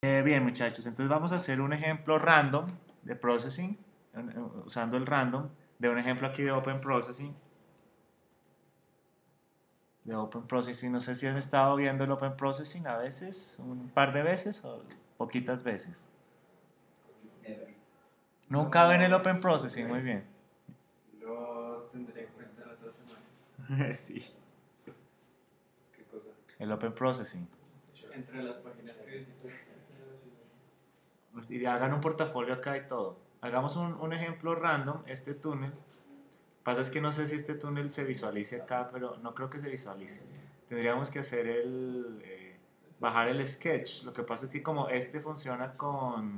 Bien, muchachos, entonces vamos a hacer un ejemplo random de processing, usando el random, de un ejemplo aquí de Open Processing. De Open Processing, no sé si has estado viendo el Open Processing a veces, un par de veces o poquitas veces. Nunca ven el Open Processing, muy bien. Lo tendré en cuenta la otra semana. Sí, ¿Qué cosa? el Open Processing. Entre las páginas que visitas. Y hagan un portafolio acá y todo. Hagamos un ejemplo random, este túnel. Pasa es que no sé si este túnel se visualice acá, pero no creo que se visualice. Tendríamos que hacer bajar el sketch. Lo que pasa es que como este funciona con...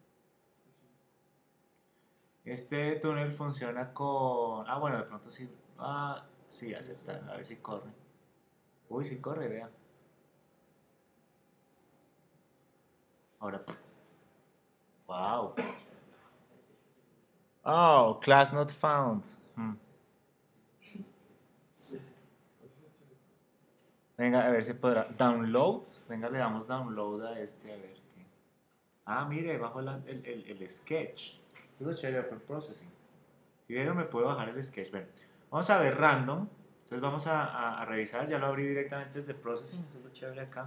Este túnel funciona con... Ah, bueno, de pronto sí. Ah, sí, aceptar. A ver si corre. Uy, sí corre, vea. Ahora... Wow. Oh, class not found. Hmm. Venga, a ver si podrá. Download. Venga, le damos download a este, a ver qué. Ah, mire, bajo el sketch. Eso es lo chévere de Open Processing. Si vieron, me puedo bajar el sketch. Ven, vamos a ver random. Entonces vamos a revisar. Ya lo abrí directamente desde Processing. Eso es lo chévere acá.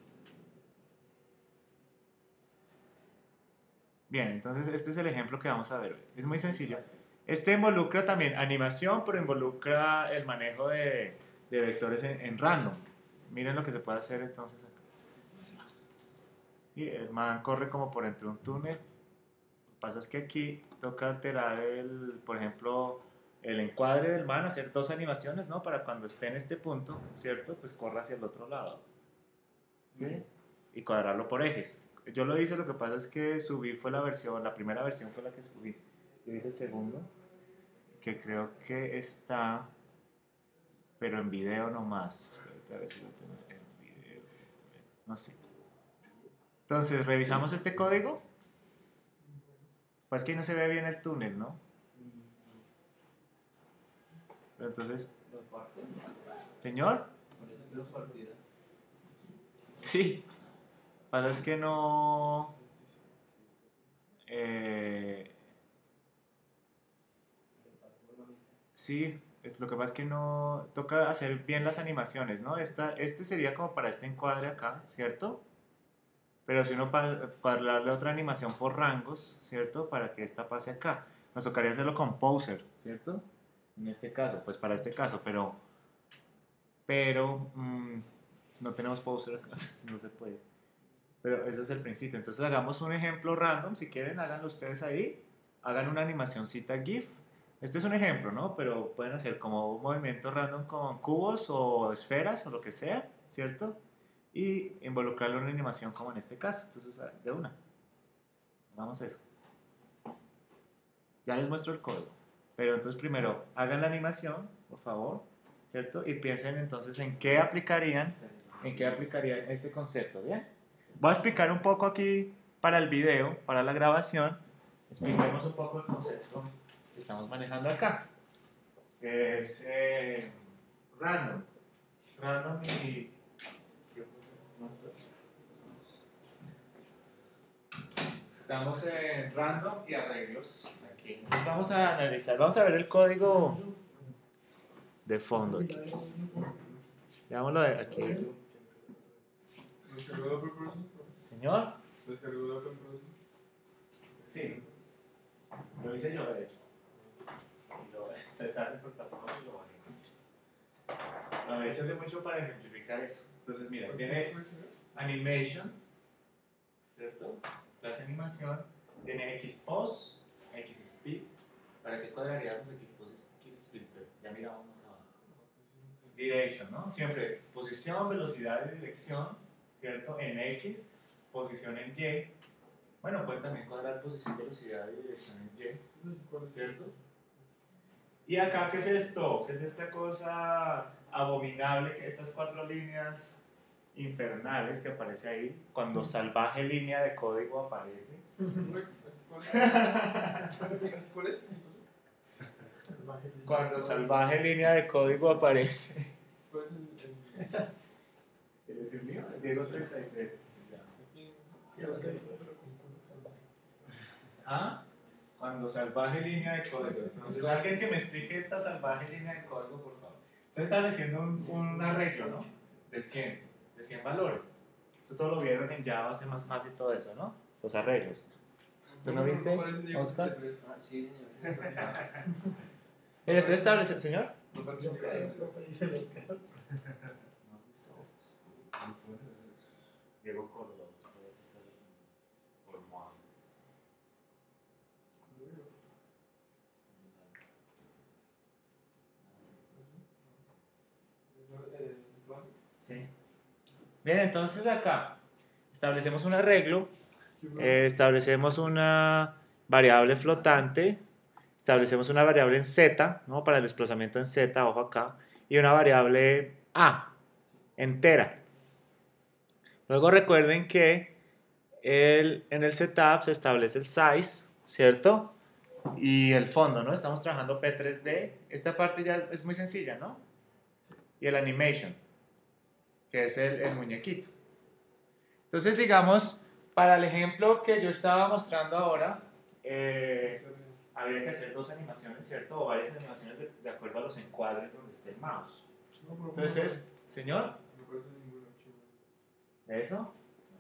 Bien, entonces este es el ejemplo que vamos a ver hoy. Es muy sencillo. Este involucra también animación, pero involucra el manejo de vectores en random. Miren lo que se puede hacer entonces acá. Y el man corre como por entre un túnel. Lo que pasa es que aquí toca alterar por ejemplo, el encuadre del man, hacer dos animaciones, ¿no? Para cuando esté en este punto, ¿cierto? Pues corra hacia el otro lado. ¿Sí? Y cuadrarlo por ejes. Yo lo hice, lo que pasa es que subí fue la primera versión fue la que subí. Yo hice el segundo, que creo que está, pero en video nomás. Espérate a ver si lo tengo en video. No sé. Entonces, revisamos este código. Pues que no se ve bien el túnel, ¿no? Pero entonces, ¿Los partes? señor, Parece que los partidas. sí. Pasa es que no. Eh, sí, lo que pasa es que no toca hacer bien las animaciones, ¿no? Este sería como para este encuadre acá, ¿cierto? Pero si uno para darle otra animación por rangos, ¿cierto? Para que esta pase acá. Nos tocaría hacerlo con Poser, ¿cierto? En este caso, pues para este caso, pero no tenemos Poser acá, no se puede. Pero eso es el principio. Entonces hagamos un ejemplo random, si quieren, háganlo ustedes ahí. Hagan una animacióncita GIF. Este es un ejemplo, ¿no? Pero pueden hacer como un movimiento random con cubos o esferas o lo que sea, ¿cierto? Y involucrarlo en una animación como en este caso. Entonces, de una. Vamos a eso. Ya les muestro el código. Pero entonces primero hagan la animación, por favor, ¿cierto? Y piensen entonces en qué aplicarían este concepto, ¿bien? Voy a explicar un poco aquí para el video, para la grabación. Expliquemos un poco el concepto que estamos manejando acá. Que es random. Random y... Estamos en random y arreglos aquí. Entonces vamos a analizar, vamos a ver el código de fondo aquí. Veámoslo aquí. ¿Descargó de Open Processing? Señor. ¿Descargó de Open Processing? Sí. Lo hice yo, de hecho. Y se sale el portafolio y lo bajé. Lo he hecho hace mucho para ejemplificar eso. Entonces, mira, tiene animation, ¿cierto? Clase animación. Tiene Xpos, Xspeed. ¿Para qué cuadraríamos Xpos y Xspeed? Ya miramos más abajo. Direction, ¿no? Siempre posición, velocidad y dirección, ¿cierto? En X, posición en Y. Bueno, pueden también cuadrar posición, velocidad y dirección en Y, ¿cierto? Y acá, ¿qué es esto? ¿Qué es esta cosa abominable? Que estas cuatro líneas infernales que aparece ahí, cuando salvaje línea de código aparece. ¿Cuál es? Cuando salvaje línea de código aparece. ¿Cuál es el ¿El mío? El Diego 33. ¿Ah? Cuando salvaje línea de código. Entonces, alguien que me explique esta salvaje línea de código, por favor. Está estableciendo un arreglo, ¿no? De 100 valores. Eso todo lo vieron en Java, C++ y todo eso, ¿no? Los arreglos. ¿Tú no viste, Oscar? Sí, ¿Entonces establece el señor? Diego Córdoba. Sí. Bien, entonces acá establecemos un arreglo, establecemos una variable flotante, establecemos una variable en z, ¿no? Para el desplazamiento en z, ojo acá, y una variable a, entera. Luego recuerden que en el setup se establece el size, ¿cierto? Y el fondo, ¿no? Estamos trabajando P3D. Esta parte ya es muy sencilla, ¿no? Y el animation, que es el muñequito. Entonces, digamos, para el ejemplo que yo estaba mostrando ahora, habría que hacer dos animaciones, ¿cierto? O varias animaciones de acuerdo a los encuadres donde esté el mouse. Entonces, señor, No parece ningún archivo. ¿eso?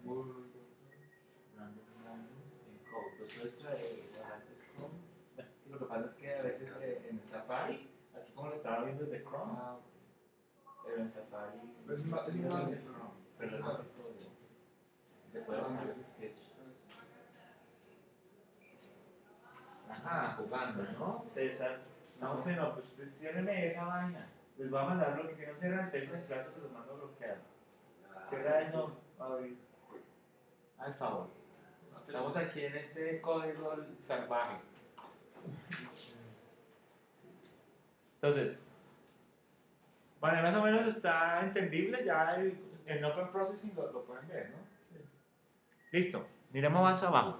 Lo que pasa es que a veces en Safari, aquí como lo estaba viendo desde Chrome, pero en Safari Es una pero eso se puede bajar el sketch. Ajá, jugando, ¿no? César, estamos en pues ustedes ciérrenme esa vaina. Les voy a mandar lo que si no cierran el Facebook en clase se los mando bloqueado. Cierra eso, al favor. Estamos aquí en este código salvaje. Entonces, bueno, más o menos está entendible, ya en Open Processing lo pueden ver, ¿no? Listo, miremos más abajo.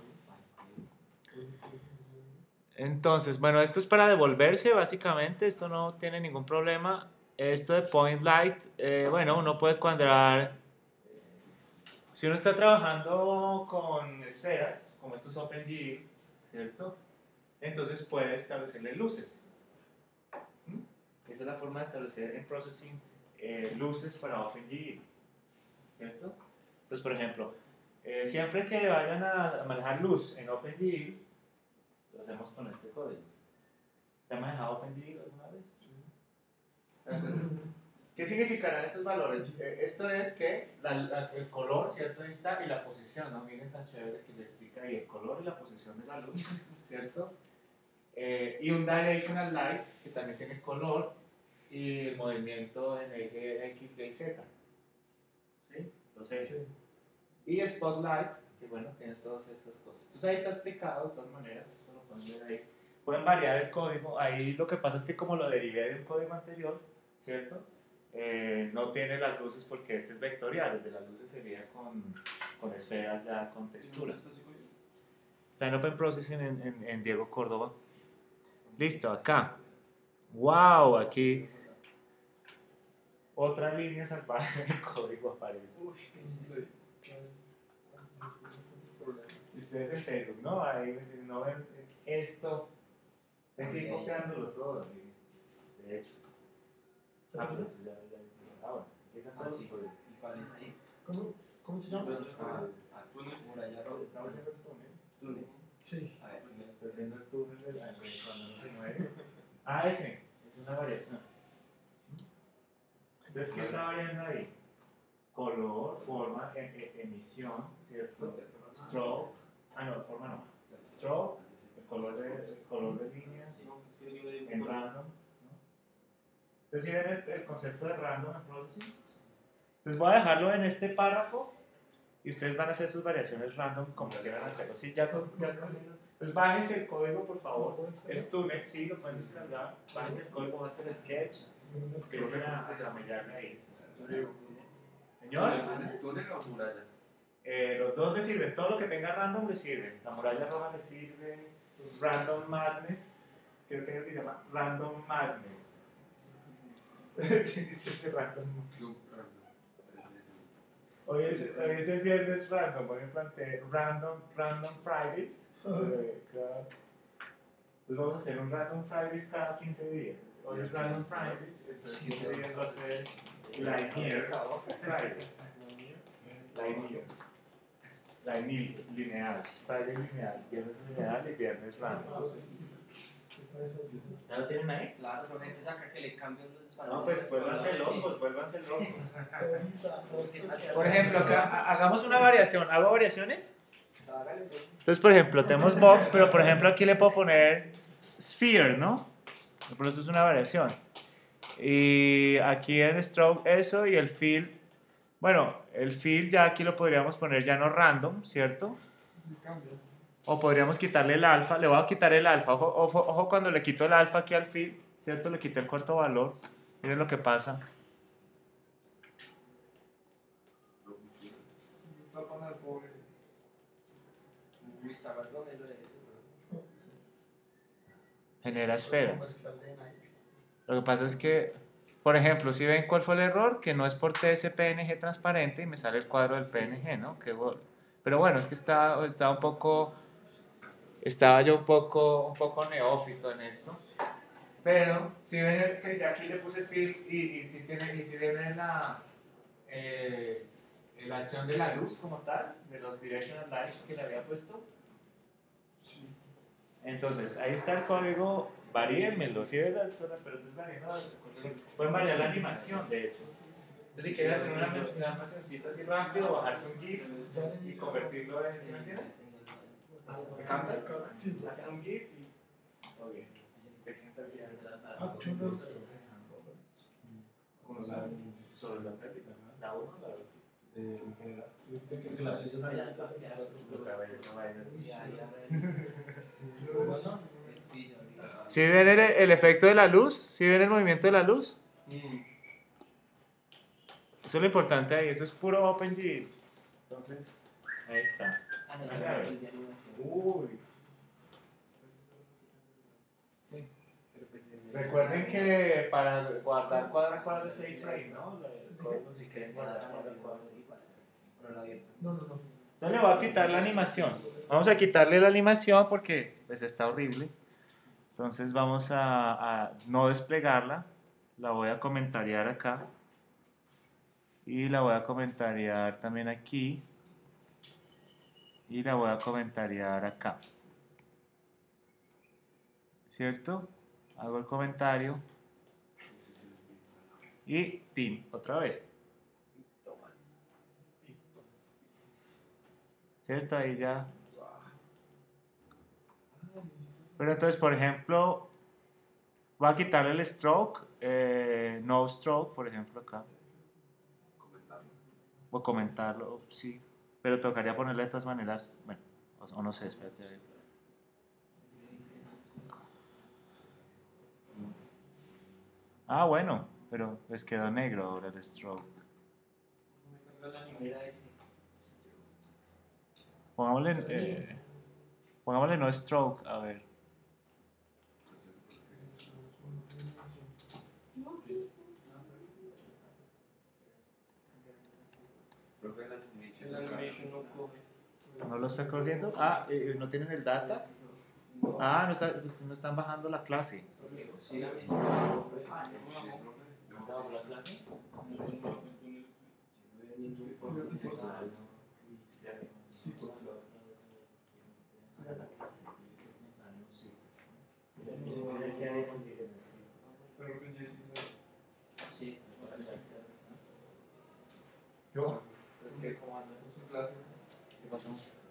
Entonces, bueno, esto es para devolverse básicamente, esto no tiene ningún problema. Esto de point light, bueno, uno puede cuadrar. Si uno está trabajando con esferas, como estos OpenGL, ¿cierto? Entonces puede establecerle luces. Esa es la forma de establecer en Processing luces para OpenGL, ¿cierto? Entonces, por ejemplo, siempre que vayan a manejar luz en OpenGL, lo hacemos con este código. ¿Te has manejado OpenGL alguna vez? Sí. Entonces, ¿qué significarán estos valores? Esto es que el color, ¿cierto? Ahí está, y la posición, ¿no? Miren tan chévere que le explica ahí el color y la posición de la luz, ¿cierto? Y un directional light, que también tiene color, y el movimiento en eje X, Y, Z. ¿Sí? Los ejes. Sí. Y spotlight, que bueno, tiene todas estas cosas. Entonces ahí está explicado de todas maneras, esto lo pueden ver ahí. Pueden variar el código, ahí lo que pasa es que como lo derivé de un código anterior, ¿cierto? No tiene las luces porque este es vectorial, el de las luces sería con esferas ya con textura. Está en Open Processing en Diego Córdoba. Listo, acá. ¡Wow! Aquí otra línea salvaje del código aparece. Y ustedes en Facebook, ¿no? Ahí no ven esto. Hay que ir copiándolo todo, de hecho. Bueno, esa todos los códigos. ¿Cómo se llama? ¿Estamos viendo el túnel? Sí. A ver, ¿estás viendo el túnel cuando no se mueve? Ese es una variación. Entonces, ¿qué está variando ahí? Color, forma, emisión, ¿cierto? Stroke, no, forma no. Stroke, el color de líneas, en random. Entonces, ¿sí ven el concepto de random en processing? Entonces, voy a dejarlo en este párrafo y ustedes van a hacer sus variaciones random como quieran hacerlo. ¿Sí? Pues bájense el código, por favor. Es túnel, sí, lo pueden descargar. Bájense el código, van a hacer sketch. Empiecen a camellarme ahí. Señor, ¿Túnel o muralla? los dos les sirven. Todo lo que tenga random les sirve. La muralla roja les sirve. Random Madness. Creo que se llama Random Madness. Sí, random. Hoy es el viernes random, hoy me planteé random Fridays. Entonces vamos a hacer un Random Fridays cada 15 días. Hoy es Random Fridays, entonces 15 días va a ser Linear Friday. Lineal. Friday lineal, viernes lineal y viernes random. ¿Ya lo tienen ahí? Claro, la gente saca que le cambian los disparos. No, pues vuélvanse locos, vuélvanse locos. Por ejemplo, acá hagamos una variación. ¿Hago variaciones? Entonces, por ejemplo, tenemos box, pero por ejemplo aquí le puedo poner sphere, ¿no? Por eso es una variación. Y aquí en stroke eso y el fill. Bueno, el fill ya aquí lo podríamos poner ya no random, ¿cierto? O podríamos quitarle el alfa. Le voy a quitar el alfa. Ojo cuando le quito el alfa aquí al fill, ¿cierto? Le quité el cuarto valor. Miren lo que pasa. Genera esferas. Lo que pasa es que, por ejemplo, si ven cuál fue el error, que no exporté ese PNG transparente y me sale el cuadro del PNG, ¿no? Pero bueno, es que estaba yo un poco neófito en esto. Pero si ven que ya aquí le puse fill y si viene la acción de la luz como tal, de los directional lights que le había puesto. Entonces, ahí está el código, varíenmelo, si ven las horas, pero entonces pueden variar la animación, de hecho. Entonces, si quieren hacer una animacióncita así rápido, bajarse un GIF y convertirlo en, ¿sí me entienden? ¿Se capta? Hacen un GIF y... Ok. Sobre la réplica, la 1 o la 2. En general. ¿Sí ven el efecto de la luz? ¿Sí ven el movimiento de la luz? Eso es lo importante ahí, eso es puro OpenGL. Entonces, ahí está. Uy. Sí. Recuerden que para guardar cuadro a cuadro es save frame, ¿no? Si quieren guardar cuadro a cuadro. No. Entonces le voy a quitar la animación. Vamos a quitarle la animación porque pues está horrible. Entonces vamos a no desplegarla. La voy a comentariar acá. Y la voy a comentariar también aquí. Y la voy a comentariar acá. ¿Cierto? Hago el comentario. Y team, otra vez. ¿Cierto? Ahí ya. Pero entonces, por ejemplo, voy a quitarle el stroke, no stroke, por ejemplo, acá. O comentarlo, sí. Pero tocaría ponerle de todas maneras, bueno, o no sé, espérate. Ah, bueno, pero les quedó negro ahora el stroke. Pongámosle no stroke, a ver. ¿No lo está cogiendo? Ah, ¿no tienen el data? Ah, no están bajando la clase. ¿Yo? ¿Qué pasó?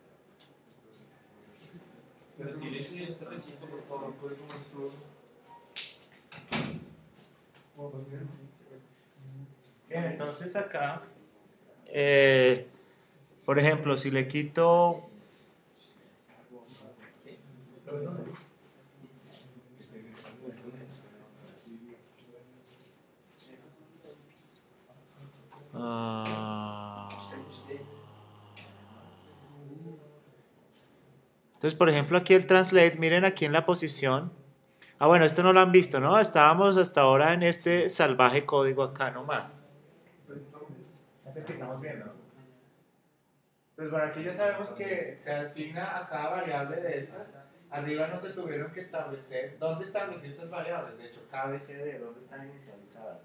Bien, entonces acá, por ejemplo, si le quito entonces, por ejemplo, aquí el translate, miren aquí en la posición. Ah, bueno, esto no lo han visto, ¿no? Estábamos hasta ahora en este salvaje código acá nomás. Es el que estamos viendo. Entonces, bueno, aquí ya sabemos que se asigna a cada variable de estas. Arriba no se tuvieron que establecer. ¿Dónde establecí estas variables? De hecho, KBCD, ¿dónde están inicializadas?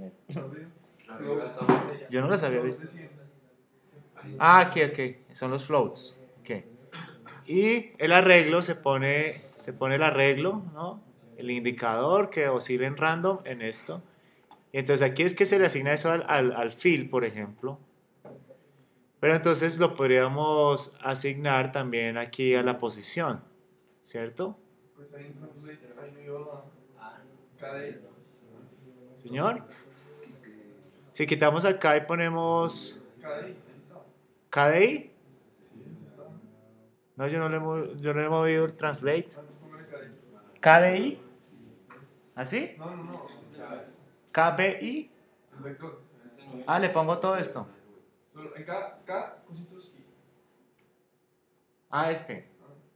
Yo no las había visto. Ah, aquí, son los floats. Okay. Y el arreglo se pone el arreglo, ¿no? El indicador que oscila en random en esto. Y entonces aquí es que se le asigna eso al fill, por ejemplo. Pero entonces lo podríamos asignar también aquí a la posición, ¿cierto? Pues ahí no iba KDI. ¿Señor? Si quitamos acá y ponemos KDI, ahí está. KDI. Sí, ahí está. No, yo no he movido el translate. Póngale KDI. KDI. ¿Así? No. KBI. El vector. Ah, le pongo todo esto. Solo en K cositos y. Ah, este.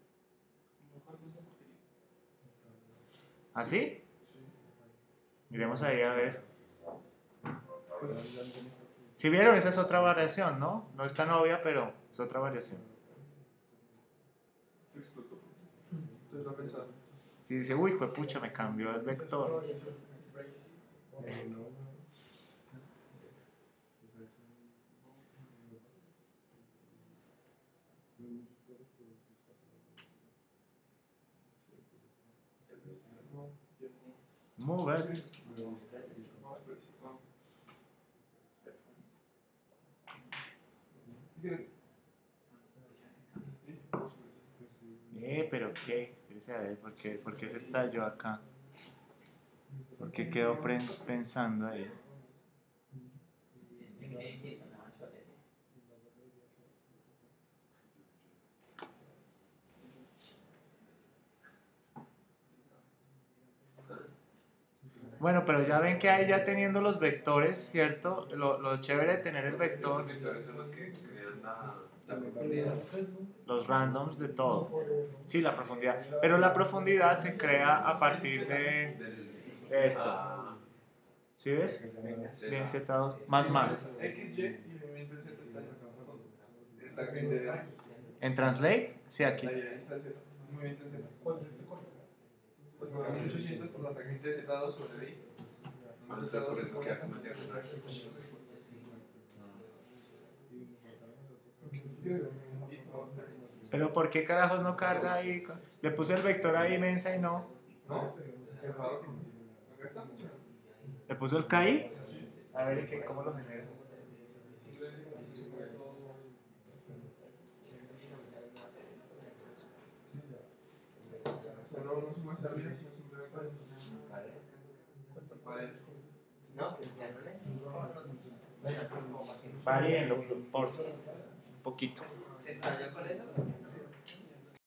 ¿Así? Miremos ahí a ver. Si vieron, esa es otra variación, ¿no? No es tan obvia, pero es otra variación. Se explotó. Entonces está pensando. Si dice, uy, pucha, me cambió el vector. Move it. Pero qué, a ver, ¿por qué se estalló acá? ¿Por qué quedó pensando ahí? Bueno, pero ya ven que ahí ya teniendo los vectores, ¿cierto? Lo chévere de tener el vector. Los vectores son los que crean la profundidad. Los randoms de todo. Sí, la profundidad. Pero la profundidad se crea a partir de esto. ¿Sí ves? Bien setados. Más. X, Y y movimiento de Z está en el tangente de A. ¿En translate? Sí, aquí. Ahí está el Z. Es un movimiento en Z. Pues 1800 por la tangente de Z2 sobre I. Entonces por eso queda como diagonal. Pero ¿por qué carajos no carga ahí? Le puse el vector ahí mensa y no. ¿No? Acá está funcionando. ¿Le puso el KI? A ver, ¿cómo lo genera? O sea, no suma esa vida, sino simplemente esto. Vale. No, que ya no es. Varíenlo, por favor. Un poquito. ¿Se estalla con eso?